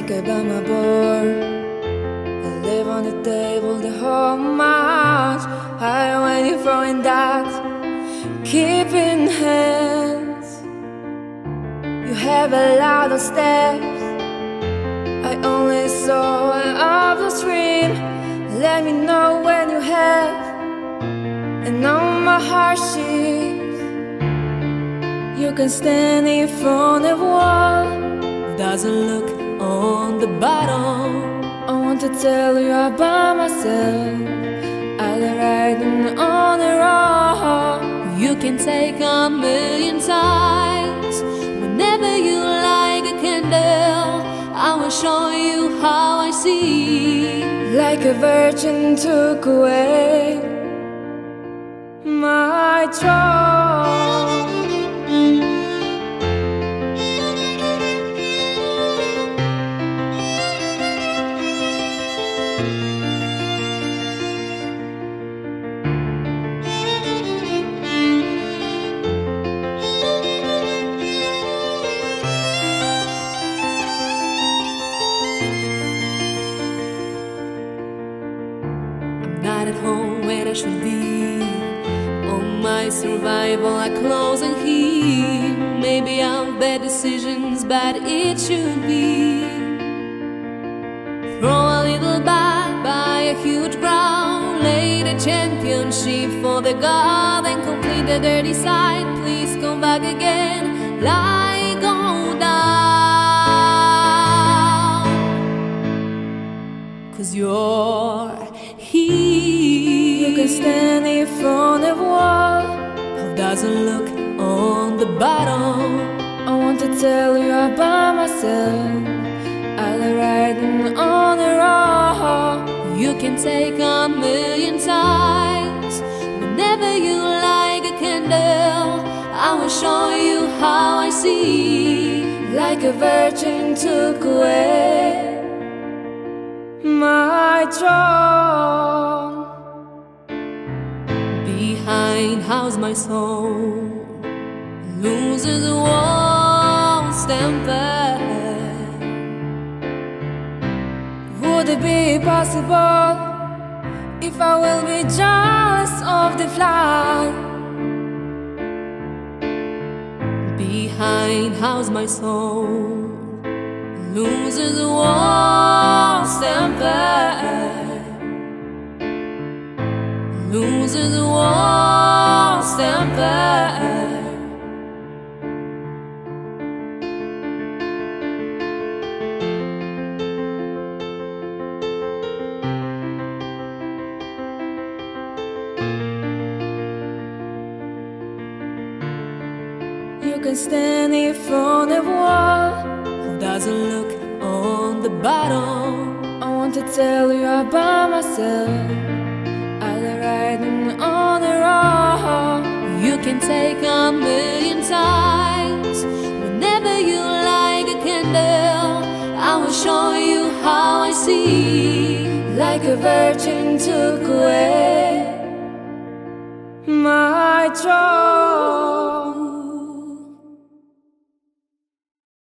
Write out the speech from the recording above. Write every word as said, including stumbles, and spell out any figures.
ika'y ba mabore? I live on the table the whole much higher when you're throwing that, keeping hands. You have a lot of steps, I only saw one of the stream. Let me know when you have, and on my hardships. You can stand in front of wall, doesn't look on the bottom. I want to tell you about myself, I'll write on the road. You can take a million times, whenever you like a candle, I will show you how I see. Like a virgin took away my throne. Not at home where I should be. On my survival I close and heal. Maybe I've bad decisions, but it should be. Throw a little back, buy a huge crown, lay the championship for the god, and complete the dirty side. Please come back again, like go down, 'cause you're here. You can stand in front of wall, How does it look on the bottom? I want to tell you about myself, I'll write on the road. You can take a million times, whenever you like a candle, I will show you how I see. Like a virgin took away my throne. Behind house my soul loses the walls temper. Would it be possible if I will be jealous of the fly? Behind house my soul loses the walls temper, loses the walls temper. You can stand in front of wall, How does it look on the bottom? I want to tell you about myself, I'll write on the road. You can take a million times, whenever you like a candle, I will show you how I see. Like a virgin took away my throne.